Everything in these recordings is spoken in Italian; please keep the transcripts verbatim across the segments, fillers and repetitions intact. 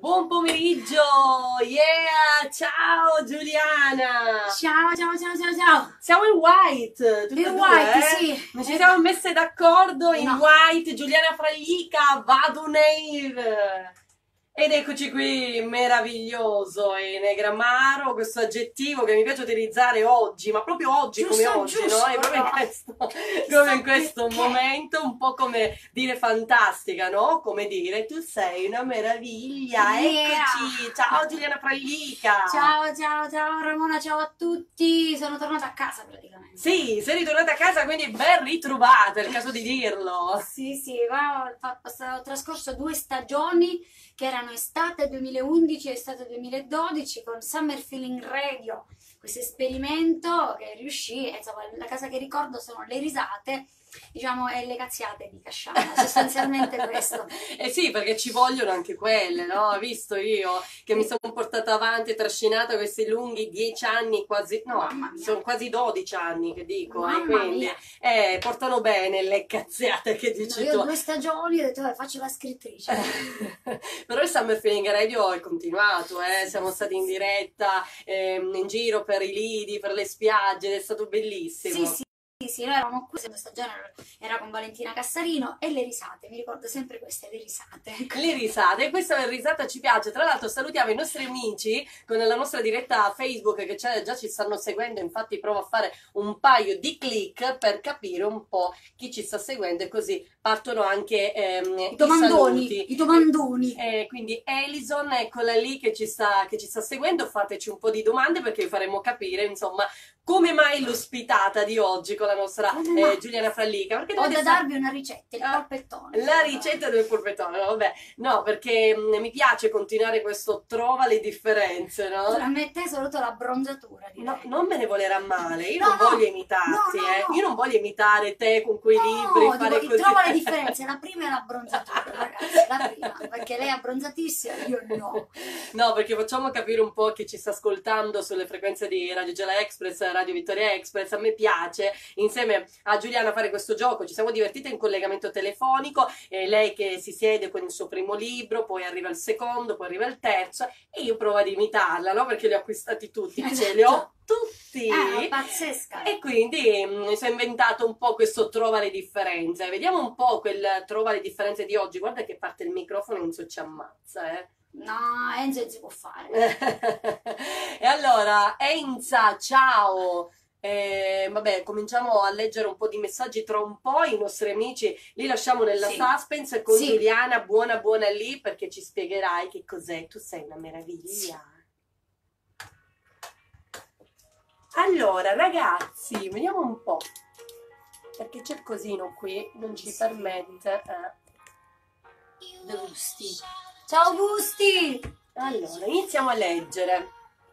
Buon pomeriggio, yeah, ciao Giuliana. Ciao, ciao, ciao, ciao, ciao. Siamo in white, tutte In e due, white, eh? sì. Non ci siamo messe d'accordo in No. white, Giuliana Fralica, vado Nave. Ed eccoci qui, meraviglioso, enegramaro, questo aggettivo che mi piace utilizzare oggi, ma proprio oggi Giusto, come oggi, giusto, no? E proprio in no. questo, come in questo perché. momento, un po' come dire fantastica, no? Come dire, tu sei una meraviglia, Yeah. eccoci, ciao Giuliana Fralica. Ciao, ciao, ciao Ramona, ciao a tutti. Sono tornata a casa praticamente. Sì, sei ritornata a casa, quindi ben ritrovata, è il caso di dirlo. Sì, sì, qua ho, fa- ho trascorso due stagioni che erano estate duemilaundici e estate duemiladodici con Summer Feeling Radio, questo esperimento che riuscì, e, insomma, la cosa che ricordo sono le risate, diciamo, e le cazziate di Casciano, sostanzialmente questo. Eh sì, perché ci vogliono anche quelle, no? Ho visto io che mi sono portata avanti e trascinata questi lunghi dieci anni, quasi, no, Mamma mia. sono quasi dodici anni che dico, Mamma eh, quindi, mia. eh, portano bene le cazziate che dici Io tu. due stagioni ho detto, "Vabbè, faccio la scrittrice." Però il Summer Feeling Radio è continuato, eh? Siamo stati in diretta, ehm, in giro per i lidi, per le spiagge, ed è stato bellissimo. Sì, sì. Sì, sì, noi eravamo qui, questa stagione era con Valentina Cassarino, e le risate, mi ricordo sempre queste, le risate. Le risate, e questa risata ci piace. Tra l'altro salutiamo i nostri amici con la nostra diretta Facebook che già ci stanno seguendo, infatti provo a fare un paio di click per capire un po' chi ci sta seguendo, e così partono anche ehm, I domandoni, saluti. i domandoni. Eh, quindi Elison, eccola lì che ci, sta, che ci sta seguendo, fateci un po' di domande perché vi faremo capire, insomma, come mai l'ospitata di oggi con la nostra eh, Giuliana Fralica. Perché Ho da sa- darvi una ricetta, il Ah, polpettone. la ricetta del polpettone, vabbè, no, perché mh, mi piace continuare questo trova le differenze, no? A me te soprattutto la bronzatura, direi. No, non me ne volerà male, io No, non no, voglio imitarti, no, no, eh. no. Io non voglio imitare te con quei No, libri, fare dico, così. trova le differenze, la prima è la bronzatura, ragazzi, la prima, perché lei è abbronzatissima, io no. No, perché facciamo capire un po' chi ci sta ascoltando sulle frequenze di Radio Gela Express, Radio Vittoria Express. A me piace, insieme a Giuliana, fare questo gioco. Ci siamo divertite in collegamento telefonico, eh, lei che si siede con il suo primo libro, poi arriva il secondo, poi arriva il terzo, e io provo ad imitarla, no? Perché li ho acquistati tutti, ce li ho tutti. È pazzesca. E quindi mh, mi sono inventato un po' questo trova le differenze. Vediamo un po' quel trova le differenze di oggi. Guarda che parte il microfono e Enzo ci ammazza, eh. No, Enzo non si può fare. E allora, Enza, ciao! Eh, vabbè, cominciamo a leggere un po' di messaggi tra un po'. I nostri amici li lasciamo nella Sì. suspense con Sì. Giuliana, buona buona lì, perché ci spiegherai che cos'è. Tu sei una meraviglia. Allora, ragazzi, vediamo un po', perché c'è il cosino qui, non ci Sì. permette. Eh. Gusti. Ciao Gusti! Allora, iniziamo a leggere.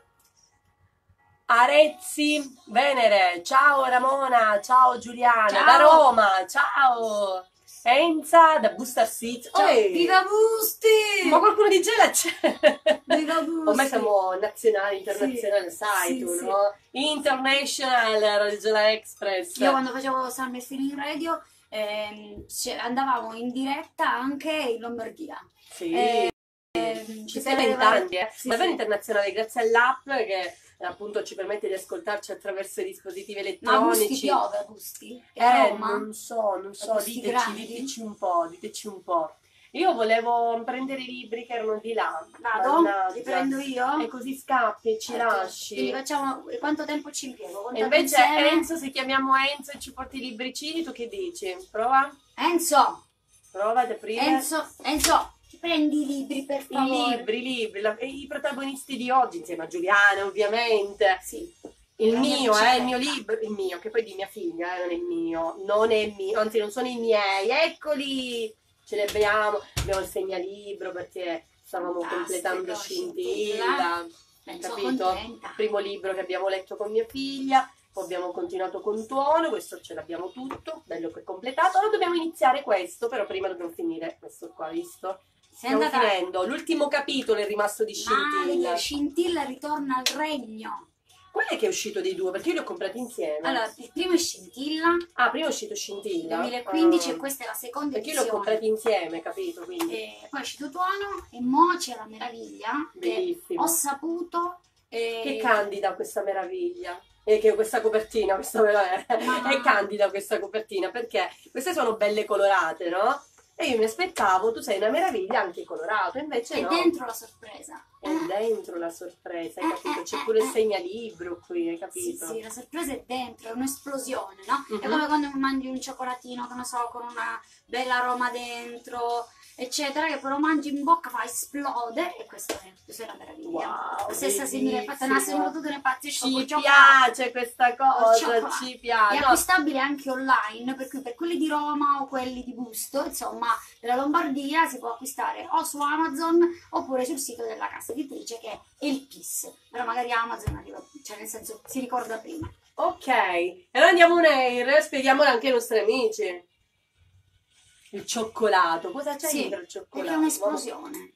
Arezzi, Venere, ciao Ramona, ciao Giuliana, Ciao. da Roma, ciao Enza, da Booster Seats. Ciao, Oi, viva Gusti! ma qualcuno di Gela c'è? Viva Gusti! Ormai siamo nazionali, internazionali, Sì, sai sì, tu, sì. no? International Radio Gela Express. Io quando facevo Summer Feeling Radio ehm, c- andavamo in diretta anche in Lombardia. Sì. Eh, Ci tutte sei le vent'anni, varie- eh? sì, Davvero sì. internazionale, grazie all'app che eh, appunto ci permette di ascoltarci attraverso i dispositivi Ma a Gusti elettronici. piove, a Gusti? È a Eh, Roma? non so, non so, Gusti diteci, grandi? diteci un po', diteci un po'. Io volevo prendere i libri che erano di là. Vado? mannaggia. Li prendo io? E così scappi, ci Ecco, lasci. Quindi facciamo... Quanto tempo ci impiego? E Contate invece insieme? Enzo, se chiamiamo Enzo e ci porti i libricini, tu che dici? Prova? Enzo! Prova ad aprire. Enzo! Enzo! Prendi i libri, per I favore. libri, i libri, la- i protagonisti di oggi, insieme a Giuliana, ovviamente. Sì. Il La mia mio, eh, il mio bicicletta. libro, il mio, che poi di mia figlia, eh, non è il mio, non è il mio, anzi non sono i miei, eccoli, ce li abbiamo, abbiamo il segnalibro perché stavamo Fantastico, completando Scintilla. Scintilla, Ben, sono capito? contenta. Il primo libro che abbiamo letto con mia figlia, poi abbiamo continuato con Tuono, questo ce l'abbiamo tutto, bello che completato, ora dobbiamo iniziare questo, però prima dobbiamo finire questo qua, visto? Sei Stiamo andata... finendo, l'ultimo capitolo è rimasto di Scintilla. Male, Scintilla ritorna al regno. Qual è che è uscito dei due? Perché io li ho comprati insieme. Allora, il primo è Scintilla, Ah, prima è uscito Scintilla. duemilaquindici, Ah. e questa è la seconda Perché io li ho edizione. comprati insieme, capito? Quindi. E poi è uscito Tuono e mo c'è la meraviglia Bellissimo. che ho saputo. E... Che candida questa meraviglia. E che questa copertina, questa meraviglia. Ma- È candida questa copertina perché queste sono belle colorate, no? E io mi aspettavo, tu sei una meraviglia anche colorato, invece È no. dentro la sorpresa. È dentro la sorpresa, hai capito? C'è pure il segnalibro qui, hai Sì, capito? sì, la sorpresa è dentro, è un'esplosione, no? È Mhm. come quando mangi un cioccolatino, che ne so, con una bella aroma dentro, eccetera, che poi lo mangi in bocca, fa esplode, e questo è, questa è una meraviglia. Wow, La stessa simile fatta, ne ha bellissimo. sempre tu te ne impazzisci Ci col cioccolato. piace questa Col cosa, cioccolato. ci È piace. No, acquistabile anche online, per cui per quelli di Roma o quelli di Busto, insomma, della Lombardia, si può acquistare o su Amazon oppure sul sito della casa editrice, che è il P I S. Però magari Amazon arriva, cioè nel senso si ricorda prima. ok, e allora andiamo un air, spieghiamolo anche ai nostri amici. Il cioccolato, cosa c'è Sì, dentro il perché cioccolato? è un'esplosione.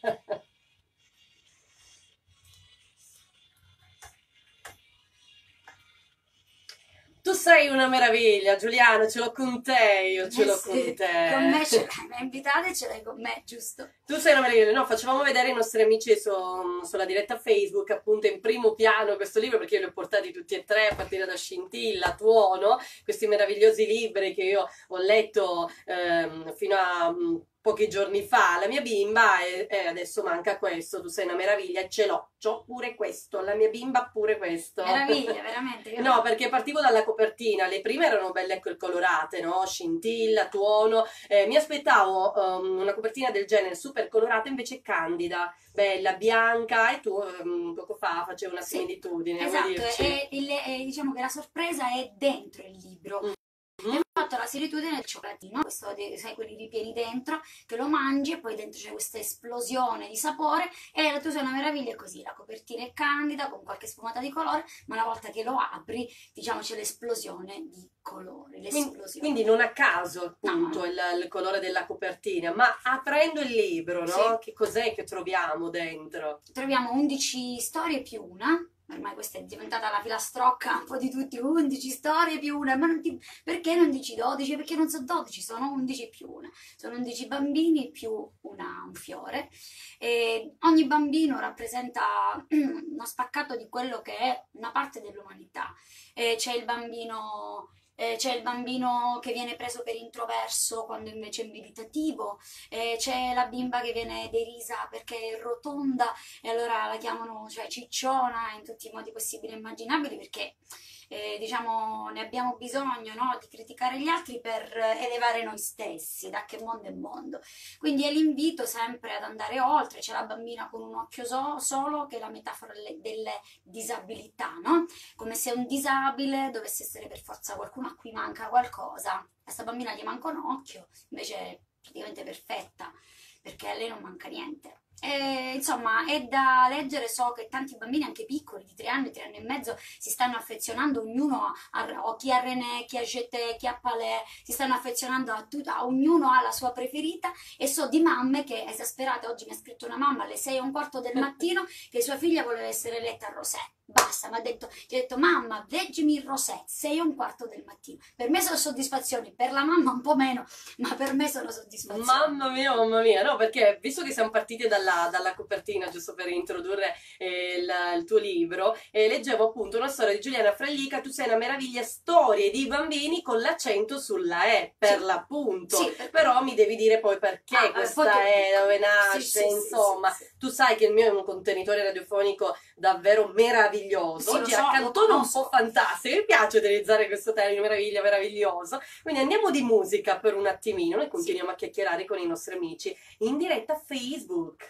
Tu sei una meraviglia, Giuliana, ce l'ho con te, io ce Eh l'ho sì, con te. con me ce l'hai, mi hai invitata e ce l'hai con me, giusto? Tu sei una meraviglia. No, facevamo vedere ai nostri amici su, sulla diretta Facebook, appunto in primo piano questo libro, perché io li ho portati tutti e tre, a partire da Scintilla, Tuono, questi meravigliosi libri che io ho letto ehm, fino a mh, pochi giorni fa. La mia bimba, e, e adesso manca questo, tu sei una meraviglia, e ce l'ho, c'ho pure questo, la mia bimba ha pure questo. Meraviglia, veramente. che No, perché partivo dalla copertina, le prime erano belle colorate, no? Scintilla, Tuono, eh, mi aspettavo um, una copertina del genere super colorata, invece candida, bella, bianca, e tu um, poco fa facevi una Sì, similitudine, vuoi esatto, dirci? e, il- e diciamo che la sorpresa è dentro il libro. Mm. Ho fatto la similitudine del cioccolatino, questo, de- sai, quelli ripieni dentro, che lo mangi e poi dentro c'è questa esplosione di sapore, e la tua sei una meraviglia, è così, la copertina è candida, con qualche sfumata di colore, ma una volta che lo apri, diciamo, c'è l'esplosione di colore, Quindi, l'esplosione. quindi non a caso appunto No. il, il colore della copertina, ma aprendo il libro, no? Sì. Che cos'è che troviamo dentro? Troviamo undici storie più una, ormai questa è diventata la filastrocca un po' di tutti, undici storie più una, ma non ti- perché non dici dodici? Perché non sono dodici, sono undici più una, sono undici bambini più una, un fiore, e ogni bambino rappresenta uno spaccato di quello che è una parte dell'umanità. E c'è il bambino... eh, c'è il bambino che viene preso per introverso quando invece è meditativo, eh, c'è la bimba che viene derisa perché è rotonda e allora la chiamano, cioè, cicciona in tutti i modi possibili e immaginabili, perché eh, diciamo ne abbiamo bisogno, no? Di criticare gli altri per elevare noi stessi, da che mondo è mondo. Quindi è l'invito sempre ad andare oltre. C'è la bambina con un occhio so- solo, che è la metafora delle, delle disabilità, no? Come se un disabile dovesse essere per forza qualcuno a cui manca qualcosa. A questa bambina gli manca un occhio, invece è praticamente perfetta, perché a lei non manca niente. E, insomma, è da leggere. So che tanti bambini, anche piccoli, di tre anni, tre anni e mezzo, si stanno affezionando, ognuno a, o chi a René, chi a Jeté, chi a Palais, si stanno affezionando a tutta, a ognuno ha la sua preferita. E so di mamme che, esasperate, oggi mi ha scritto una mamma alle sei e un quarto del mattino che sua figlia voleva essere letta a Rosè. Basta, mi ha detto, gli ho detto, mamma, leggimi il Rosè, sei e un quarto del mattino. Per me sono soddisfazioni, per la mamma un po' meno, ma per me sono soddisfazioni. Mamma mia, mamma mia, no, perché visto che siamo partiti dalla, dalla copertina, giusto per introdurre eh, il, il tuo libro, eh, leggevo appunto una storia di Giuliana Frallica, tu sei una meraviglia, storie di bambini con l'accento sulla E, per Sì. l'appunto, Sì, per- però mi devi dire poi perché Ah, questa poi ti- è, dove nasce, Sì, sì, sì, insomma. sì, sì. Tu sai che il mio è un contenitore radiofonico davvero meraviglioso, Sì, lo oggi so, lo accantono un conosco. po' fantastico, mi piace utilizzare questo termine, meraviglia, meraviglioso. Quindi andiamo di musica per un attimino e continuiamo a chiacchierare con i nostri amici in diretta a Facebook.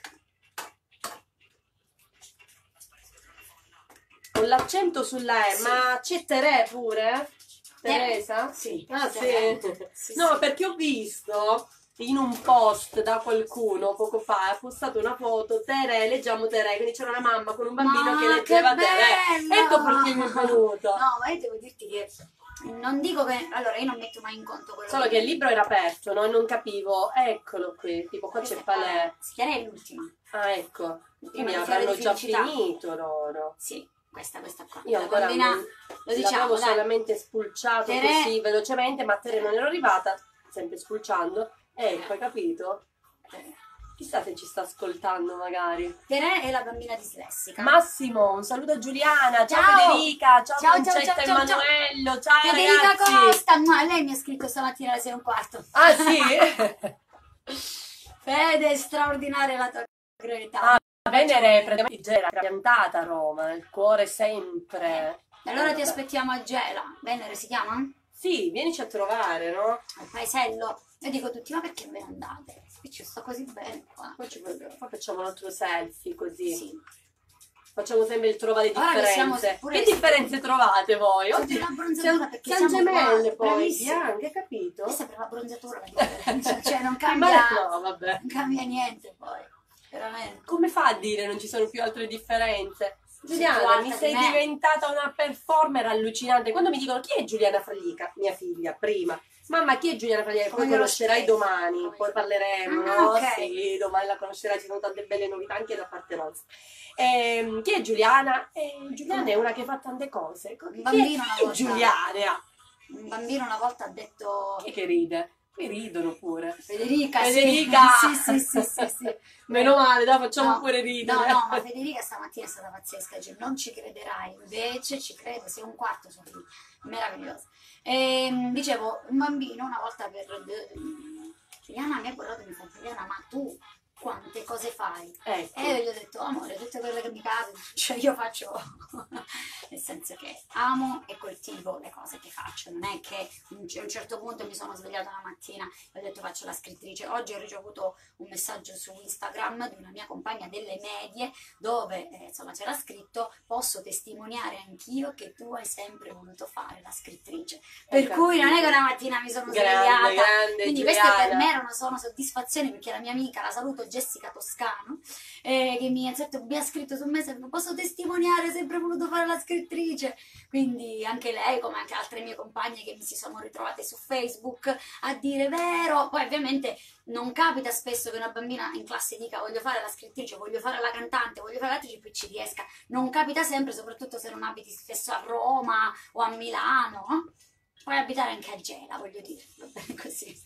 Con l'accento sulla E, Sì. ma c'è Tere pure? Teresa? Sì. Ah, Tere. sì. Sì, No, sì. perché ho visto in un post da qualcuno poco fa, ha postato una foto, Tere, leggiamo Tere, quindi c'era una mamma con un bambino Ma che leggeva che Tere. bello! Ecco perché mi è venuto. No, ma io devo dirti che non dico che... Allora, io non metto mai in conto quello Solo che il libro era aperto, no? E non capivo, eccolo qui, tipo qua Questa c'è è Palais. Palais. Schiera è l'ultima. Ah, ecco, Prima quindi di Fiore avranno di già Felicità. finito loro. Sì, questa, questa qua. Io La ancora bambina, non- lo diciamo, l'avevo dai. solamente spulciato Tere- così velocemente, ma a Tere non ero arrivata, sempre spulciando, e poi capito? Eh, chissà se ci sta ascoltando magari. Tere è la bambina dislessica. Massimo, un saluto a Giuliana, ciao, Ciao! Federica, ciao, Ciao, ciao, Concetta ciao, ciao, ciao. Emanuello, ciao Federica ragazzi! Costa, ma lei mi ha scritto stamattina alle sei e un quarto. Ah sì? Fede, è straordinaria la tua creatività. Ah, Venere praticamente era piantata a Roma, il cuore sempre. E allora ti Vabbè. aspettiamo a Gela. Venere si chiama? Sì, vienici a trovare, no? Al paesello. Io dico a tutti, ma perché ve ne andate? Qui ci sto così bene qua. Poi, ci- poi facciamo un altro selfie così. Sì. Facciamo sempre il trovare Ora che siamo differenze. pure- Che differenze trovate voi? Sempre Oggi la bronzatura, siamo, perché siamo siamo gemelle qua, poi, bravissime. bianche, capito? È sempre la bronzatura, Venere. Cioè non Ma cambia, no, vabbè. non cambia niente poi. Veramente. Come fa a dire non ci sono più altre differenze? Sei Giuliana, più alta mi di sei me. diventata una performer allucinante. Quando mi dicono chi è Giuliana Fralica, mia figlia, prima. Mamma, chi è Giuliana Fralica? Come Poi glielo conoscerai spieghi? domani, Come- poi parleremo, Ah, no? ok. Sì, domani la conoscerai, ci sono tante belle novità anche da parte nostra. Ehm, chi è Giuliana? Eh, Giuliana è una che fa tante cose. Chi è, bambino una chi è volta- Giuliana? Un bambino una volta ha detto... Chi è che ride? Qui ridono pure. Federica, sì. Federica! Sì, sì, sì, sì, sì. Meno male, dai, facciamo No, pure ridere. No, no, ma Federica stamattina è stata pazzesca, cioè, non ci crederai, invece ci crede, sei un quarto sono lì, meravigliosa. E, dicevo, un bambino una volta per... Giuliana mi ha guardato e mi fa, Giuliana, ma tu quante cose fai? Ecco. E io gli ho detto, amore, tutte quelle che mi cadono, cioè io faccio, nel senso che amo e coltivo le cose che faccio, non è che a un certo punto mi sono svegliata una mattina e ho detto faccio la scrittrice. Oggi ho ricevuto un messaggio su Instagram di una mia compagna delle medie dove eh, insomma c'era scritto posso testimoniare anch'io che tu hai sempre voluto fare la scrittrice, per Ho cui non è che capito. una mattina mi sono Grande, svegliata, grande, quindi Giuliana. queste per me erano, sono soddisfazioni, perché la mia amica, la saluto, Jessica Toscano, eh, che mi ha, detto, mi ha scritto su Messenger, posso testimoniare, ho sempre voluto fare la scrittrice, quindi anche lei, come anche altre mie compagne che mi si sono ritrovate su Facebook a dire vero. Poi ovviamente non capita spesso che una bambina in classe dica voglio fare la scrittrice, voglio fare la cantante, voglio fare l'attrice, poi ci riesca, non capita sempre, soprattutto se non abiti spesso a Roma o a Milano, no? Puoi abitare anche a Gela, voglio dire, va bene così.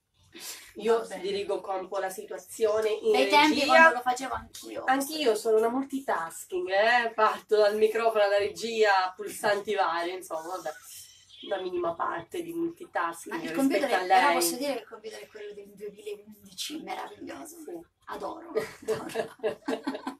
Io Va bene. dirigo qua un po' la situazione in Dei tempi quando regia. lo facevo anch'io. Anch'io sono una multitasking, eh? Parto dal microfono alla regia a pulsanti vari, insomma, vabbè, una minima parte di multitasking Ma il rispetto computer, a è, però lei. posso dire che il computer è quello del duemilaundici, meraviglioso. Sì. Adoro. Adoro.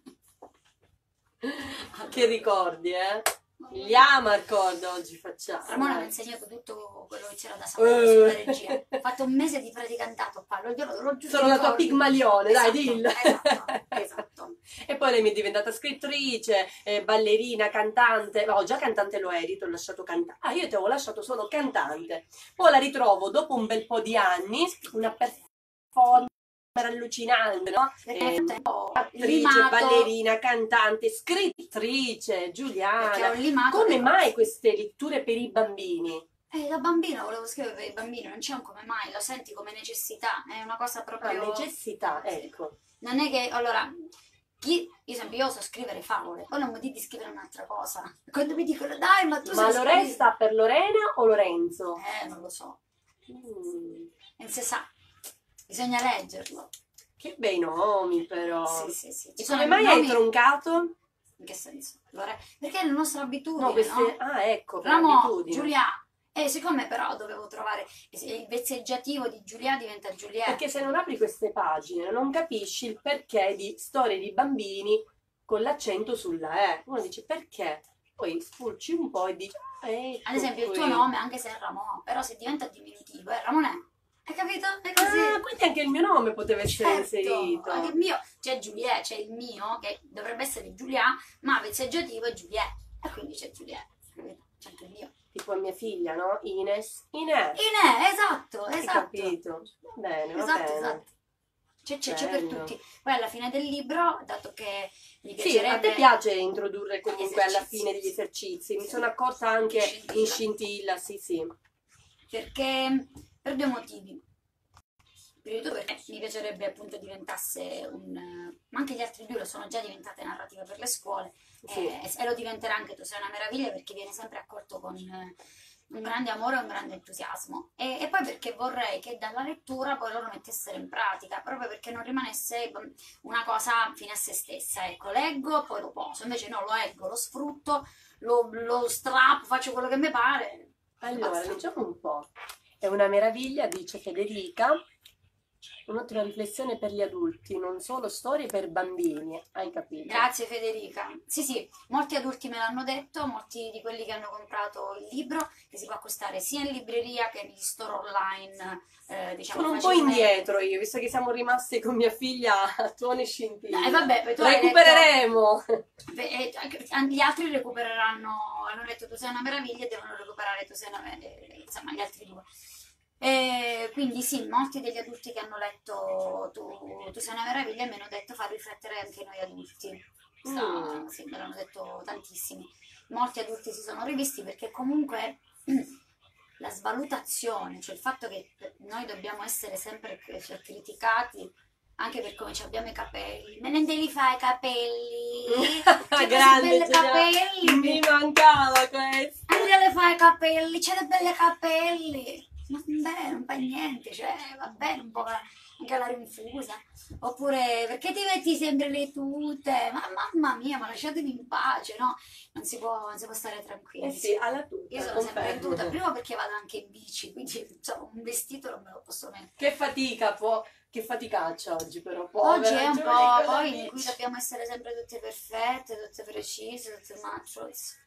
Che ricordi, eh? Gli Amarcord oggi facciamo. Ramona mi ha insegnato tutto quello che c'era da sapere sulla Eh. regia. Ho fatto un mese di praticantato qua, lo, lo, lo giusto Sono la tua ricordi. Pigmalione, dai, Esatto, dillo. Esatto, esatto. E poi lei mi è diventata scrittrice, eh, ballerina, cantante. No, già cantante lo eri, ti ho lasciato cantare. Ah, io ti avevo lasciato solo cantante. Poi la ritrovo dopo un bel po' di anni, una performer allucinante, no? Perché Eh, nel frattempo ho attrice, limato, ballerina, cantante, scrittrice, Giuliana. perché ho limato Come le mai cose. queste letture per i bambini? Eh, da bambino volevo scrivere per i bambini, non c'è un come mai, lo senti come necessità, è una cosa Ah, proprio... necessità, Sì. ecco. Non è che, allora, chi, ad esempio io so scrivere favole, poi non mi dici di scrivere un'altra cosa. Quando mi dicono, dai, ma tu Ma sai Lorena scrivere... sta per Lorena o Lorenzo? Eh, non lo so, Mm, non si sa, bisogna leggerlo. che bei nomi però. Sì, sì, sì. Ci E sono come mai nomi- hai troncato? In che senso? Lore- Perché è la nostra abitudine, No, queste... no? Ah, ecco, per Ramo, abitudine. Giulia. E siccome però dovevo trovare il vezzeggiativo di Giulia diventa Giulietta. Perché se non apri queste pagine non capisci il perché di storie di bambini con l'accento sulla E. Uno dice perché? Poi spulci un po' e dici... ah, ecco Ad esempio il qui. tuo nome, anche se è Ramon, però se diventa diminutivo è Ramonè. Hai capito? È così. Ah, quindi anche il mio nome poteva essere Certo, inserito. anche il mio, c'è Giulia, c'è il mio, che dovrebbe essere Giulia, ma vezzeggiativo è Giulia. E quindi c'è Giulia, capito? C'è anche il mio. Tipo a mia figlia, no? Ines. Ines. Inè, esatto, Hai esatto. capito? Va bene, va Esatto, bene. esatto. C'è, c'è, c'è per Bello. tutti. Poi alla fine del libro, dato che mi Sì, a piacerebbe... te piace introdurre comunque alla esercizi. fine degli esercizi. Mi sono accorta anche Scintilla. in scintilla, sì, sì. Perché per due motivi. per i due perché mi piacerebbe appunto diventasse un... ma anche gli altri due lo sono già diventate narrative per le scuole, Sì. e, e lo diventerà anche Tu sei una meraviglia, perché viene sempre accolto con eh, un grande amore e un grande entusiasmo, e, e poi perché vorrei che dalla lettura poi loro mettessero in pratica, proprio perché non rimanesse una cosa fine a se stessa, ecco, leggo poi lo poso, invece no, lo leggo, lo sfrutto, lo, lo strappo, faccio quello che mi pare. Allora, Basta. leggiamo un po'. È una meraviglia, dice Federica. Un'ottima riflessione per gli adulti, non solo storie per bambini, hai capito? Grazie Federica. Sì, sì, molti adulti me l'hanno detto, molti di quelli che hanno comprato il libro, che si può acquistare sia in libreria che negli store online, eh, diciamo Sono un po' facilmente. indietro io, visto che siamo rimasti con mia figlia a tuoni scintille. Eh, vabbè, poi tu hai Recupereremo! Beh, eh, anche gli altri recupereranno, hanno detto Tu sei una meraviglia e devono recuperare Tu sei una meraviglia, insomma gli altri due. E quindi sì, molti degli adulti che hanno letto Tu, tu sei una meraviglia mi hanno detto fa riflettere anche noi adulti. Sta, Mm. Sì, me l'hanno detto tantissimi. Molti adulti si sono rivisti perché comunque la svalutazione, cioè il fatto che noi dobbiamo essere sempre criticati anche per come ci abbiamo i capelli. Me ne devi fare i capelli? C'è Grande, belli Giuliana. capelli! Mi mancava questo! Andate a fare i capelli, c'è dei belli capelli! Ma beh, non fa niente, cioè, va bene, un po' anche la rinfusa. Oppure, perché ti metti sempre le tute? Ma mamma mia, ma lasciatemi in pace, no? Non si può, non si può stare tranquilli. Eh sì, alla tuta, Io sono sempre in confermo. tuta, prima perché vado anche in bici, quindi insomma, un vestito non me lo posso mettere. Che fatica, può... che faticaccia oggi però, povera. Oggi è un giovane po' con la poi in bici. cui dobbiamo essere sempre tutte perfette, tutte precise, tutte macios.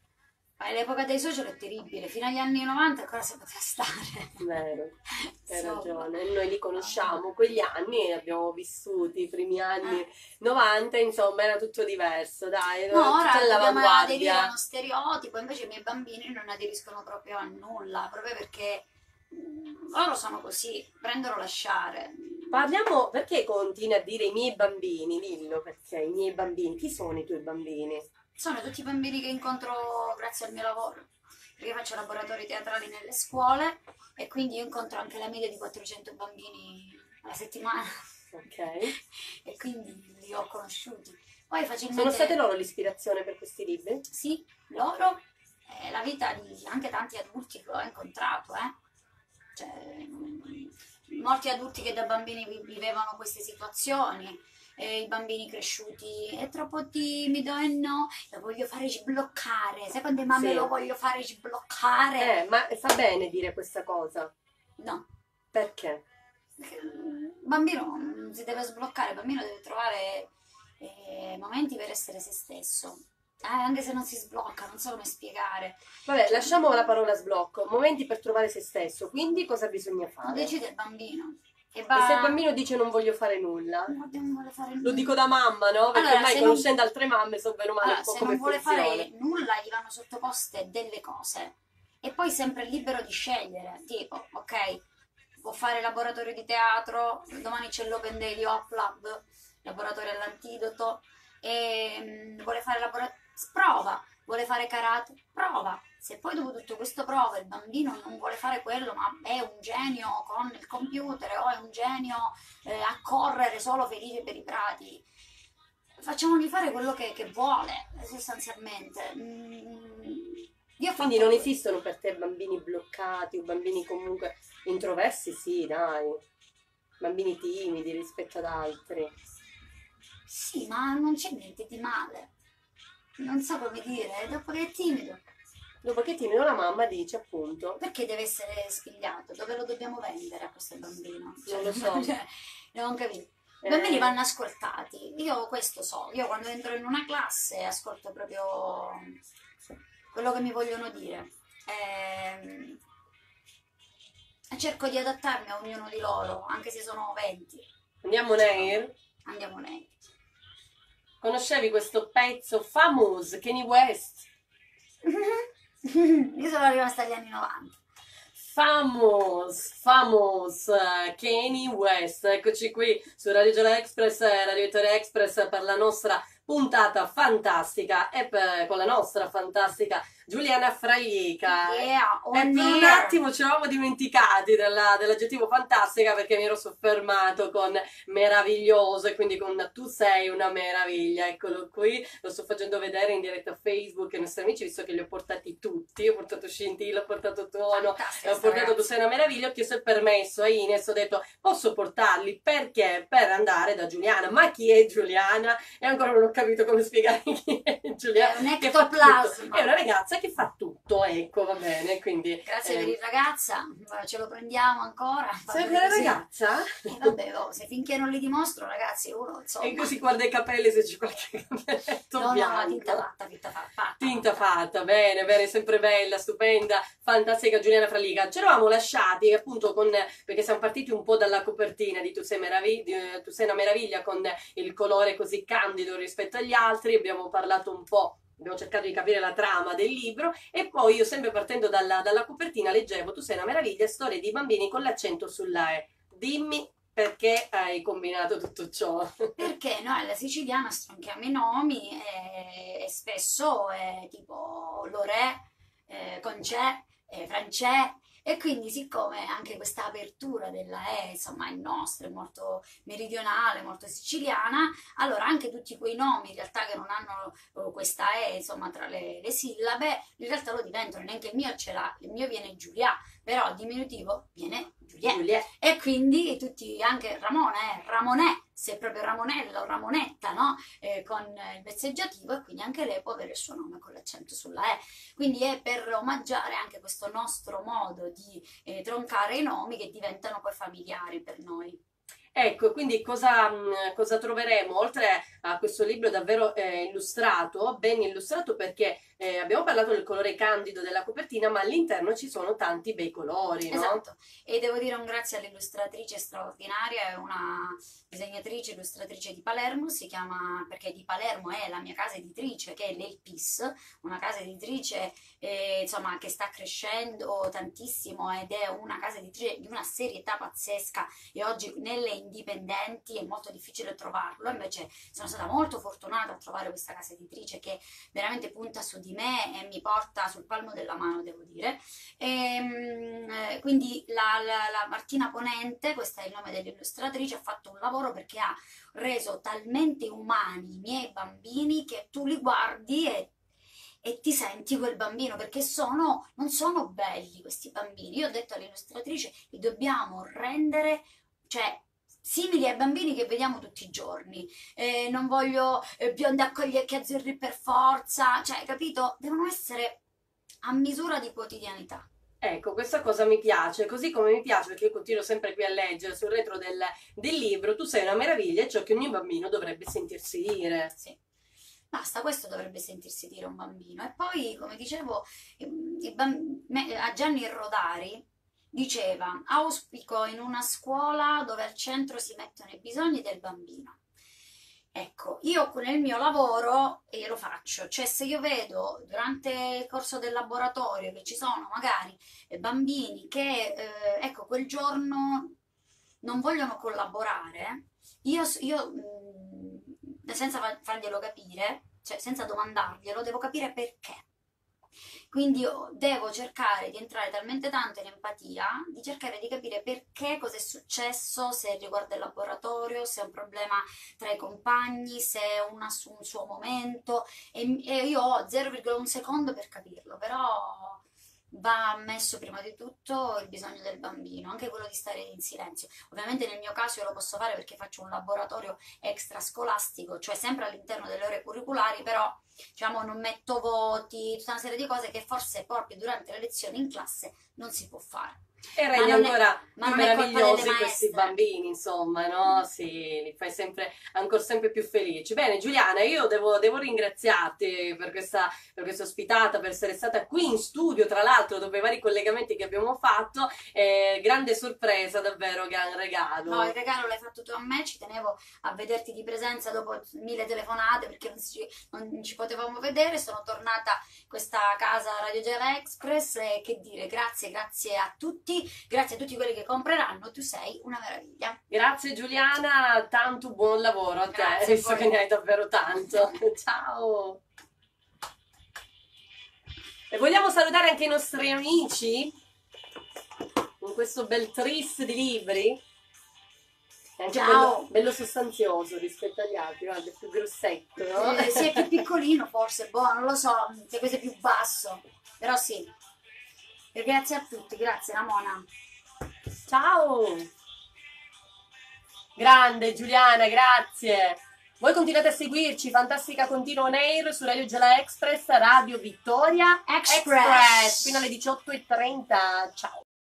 Ma l'epoca dei social è terribile, fino agli anni novanta ancora si poteva stare. Vero, hai Insomma. ragione, noi li conosciamo, quegli anni li abbiamo vissuti, i primi anni Eh. novanta, insomma era tutto diverso, dai, era No, tutto ora dobbiamo aderire a all'avanguardia. uno stereotipo, invece i miei bambini non aderiscono proprio a nulla, proprio perché mm, loro sono così, prendere o lasciare. Parliamo, perché continui a dire i miei bambini, dillo perché, i miei bambini, chi sono i tuoi bambini? Sono tutti i bambini che incontro grazie al mio lavoro, perché io faccio laboratori teatrali nelle scuole e quindi io incontro anche la media di quattrocento bambini alla settimana. Ok. E quindi li ho conosciuti. Poi facilmente... Sono state loro l'ispirazione per questi libri? Sì, loro e la vita di anche tanti adulti che ho incontrato, eh. Cioè, mm, molti adulti che da bambini vi- vivevano queste situazioni, e i bambini cresciuti è troppo timido e no, lo voglio fare sbloccare. Sai quante mamme Sì. lo voglio fare sbloccare? Eh, ma fa bene dire questa cosa, No. perché? Perché il bambino non si deve sbloccare, il bambino deve trovare eh, momenti per essere se stesso. Eh, anche se non si sblocca, non so come spiegare. Vabbè, lasciamo la parola sblocco, momenti per trovare se stesso, quindi cosa bisogna Lo fare? decide il bambino. E E va... se il bambino dice non voglio fare nulla? Non vuole fare Lo nulla. dico da mamma, no? Perché Allora, ormai se non- conoscendo altre mamme so bene o male Allora, un po' se come non vuole funziona. fare nulla, gli vanno sottoposte delle cose. E poi sempre libero di scegliere. Tipo, ok, può fare laboratorio di teatro, domani c'è l'Open Day di Hop Lab, laboratorio all'antidoto, e mm, vuole fare laboratorio... Prova, vuole fare karate, prova. Se poi dopo tutto questo prova il bambino non vuole fare quello, ma è un genio con il computer o è un genio eh, a correre solo felice per i prati, facciamogli fare quello che, che vuole, sostanzialmente. Mm, io ho Quindi fatto- non esistono per te bambini bloccati o bambini comunque introversi, sì, dai. Bambini timidi rispetto ad altri. Sì, ma non c'è niente di male. Non so come dire, dopo che è timido, Dopo che timido la mamma dice appunto, perché deve essere spigliato? Dove lo dobbiamo vendere a questo bambino? Cioè, Non lo so. cioè, non capito. I eh, bambini vanno ascoltati. Io questo so. Io quando entro in una classe ascolto proprio quello che mi vogliono dire. Ehm, E cerco di adattarmi a ognuno di loro, anche se sono venti. andiamo Nair? Andiamo lei. Conoscevi questo pezzo famoso, Kanye West? Io sono rimasta agli anni novanta. Famos, famos, eh, Kanye West, eccoci qui su Radio Gialla Express, eh, Radio Vittoria Express per la nostra puntata fantastica e per- con la nostra fantastica Giuliana Fralica. Yeah, E on per un air. attimo ci eravamo dimenticati della- dell'aggettivo fantastica perché mi ero soffermato con meraviglioso e quindi con tu sei una meraviglia. Eccolo qui, lo sto facendo vedere in diretta Facebook ai nostri amici visto che li ho portati tutti. Ho portato Scintilla, ho portato Tono, Fantastica e ho sta portato tu ragazza. sei una meraviglia. Ho chiesto il permesso a Ines, ho detto posso portarli perché? Per andare da Giuliana. Ma chi è Giuliana? E ancora non ho capito come spiegare chi è Giuliana. È un Che fa tutto. ectoplasma. È una ragazza che fa tutto, ecco, va bene, quindi... Grazie per ehm, il ragazza, ce lo prendiamo ancora. va sei bene una così. ragazza? E vabbè, oh, se finché non li dimostro, ragazzi, uno insomma. E così guarda i capelli se c'è qualche capelletto No, no, bianco. no, tinta fatta, tinta fa- fatta. Tinta fatta, bene, bene, sempre bella, stupenda, fantastica Giuliana Fralica. Ci eravamo lasciati appunto con, perché siamo partiti un po' dalla copertina di Tu sei, meravi- di, eh, Tu sei una meraviglia con il colore così candido rispetto agli altri, abbiamo parlato un po'. Abbiamo cercato di capire la trama del libro e poi io sempre partendo dalla, dalla copertina leggevo Tu sei una meraviglia, storie di bambini con l'accento sulla E. Dimmi perché hai combinato tutto ciò. Perché noi alla siciliana stronchiamo i nomi e, e spesso è tipo Lorè, eh, Concè, eh, Francè, e quindi siccome anche questa apertura della E, insomma, è nostra, è molto meridionale, molto siciliana, allora anche tutti quei nomi in realtà che non hanno eh, questa E, insomma, tra le, le sillabe, in realtà lo diventano, neanche il mio ce l'ha, il mio viene Giulia, però il diminutivo viene Giulietta. Giulia. E quindi tutti, anche Ramone, eh, Ramonè, se è proprio Ramonella o Ramonetta, no? Eh, con il vezzeggiativo, e quindi anche lei può avere il suo nome con l'accento sulla E. Quindi è per omaggiare anche questo nostro modo di eh, troncare i nomi che diventano poi familiari per noi. Ecco, quindi cosa, mh, cosa troveremo? Oltre a questo libro davvero eh, illustrato, ben illustrato perché eh, abbiamo parlato del colore candido della copertina, ma all'interno ci sono tanti bei colori, no? Esatto, e devo dire un grazie all'illustratrice straordinaria, è una disegnatrice illustratrice di Palermo, si chiama, perché di Palermo è la mia casa editrice, che è l'Elpis, una casa editrice eh, insomma, che sta crescendo tantissimo ed è una casa editrice di una serietà pazzesca, e oggi nelle indipendenti è molto difficile trovarlo, invece sono stata molto fortunata a trovare questa casa editrice che veramente punta su di me e mi porta sul palmo della mano, devo dire. E, quindi la, la, la Martina Ponente, questo è il nome dell'illustratrice, ha fatto un lavoro perché ha reso talmente umani i miei bambini che tu li guardi e, e ti senti quel bambino, perché sono, non sono belli questi bambini. Io ho detto all'illustratrice, li dobbiamo rendere, cioè, simili ai bambini che vediamo tutti i giorni. Eh, non voglio eh, bionde con gli occhi azzurri per forza, cioè, capito? Devono essere a misura di quotidianità. Ecco, questa cosa mi piace, così come mi piace, perché io continuo sempre qui a leggere sul retro del, del libro, Tu sei una meraviglia, è ciò che ogni bambino dovrebbe sentirsi dire. Sì. Basta, questo dovrebbe sentirsi dire un bambino. E poi, come dicevo, ehm, il bam- me- a Gianni Rodari diceva: auspico in una scuola dove al centro si mettono i bisogni del bambino. Ecco, io nel mio lavoro e lo faccio, cioè se io vedo durante il corso del laboratorio che ci sono magari eh, bambini che, eh, ecco, quel giorno non vogliono collaborare, io, io mh, senza fa- farglielo capire, cioè senza domandarglielo, devo capire perché. Quindi io devo cercare di entrare talmente tanto in empatia, di cercare di capire perché, cosa è successo, se riguarda il laboratorio, se è un problema tra i compagni, se è una, un suo momento, e, e io ho zero virgola uno secondo per capirlo, però va ammesso prima di tutto il bisogno del bambino, anche quello di stare in silenzio. Ovviamente nel mio caso io lo posso fare perché faccio un laboratorio extrascolastico, cioè sempre all'interno delle ore curriculari, però diciamo non metto voti, tutta una serie di cose che forse proprio durante le lezioni in classe non si può fare. E Ma rendi non è- ancora ma più non è colpa delle meravigliosi questi maestre. bambini, insomma, no? Sì, li fai sempre, ancora sempre più felici. Bene, Giuliana, io devo, devo ringraziarti per questa, per questa ospitata, per essere stata qui in studio, tra l'altro, dopo i vari collegamenti che abbiamo fatto. Eh, grande sorpresa, davvero, gran regalo. No, il regalo l'hai fatto tu a me, ci tenevo a vederti di presenza dopo mille telefonate perché non ci, non ci potevamo vedere, sono tornata in questa casa Radio Gela Express e che dire, grazie, grazie a tutti tutti, grazie a tutti quelli che compreranno, tu sei una meraviglia. Grazie Giuliana, tanto buon lavoro a te, Grazie, visto che ne hai davvero tanto. Ciao! E vogliamo salutare anche i nostri amici con questo bel tris di libri. È anche Ciao. bello, bello sostanzioso rispetto agli altri, guarda, è più grossetto, no? Eh, sì, è più piccolino forse, boh, non lo so, se questo è più basso, però sì. E grazie a tutti, grazie Ramona. Ciao! Grande Giuliana, grazie! Voi continuate a seguirci, Fantastica Continua On Air su Radio Gela Express, Radio Vittoria Express. Express, fino alle diciotto e trenta. Ciao!